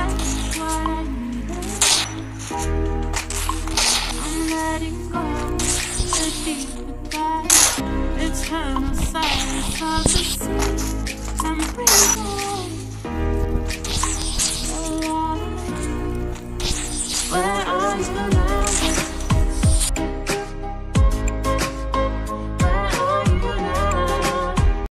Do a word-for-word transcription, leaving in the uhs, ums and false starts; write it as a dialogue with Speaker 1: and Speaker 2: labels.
Speaker 1: is what I needed. I'm letting go the deep goodbye. Eternal silence of the sea. I'm breathing. Where are you?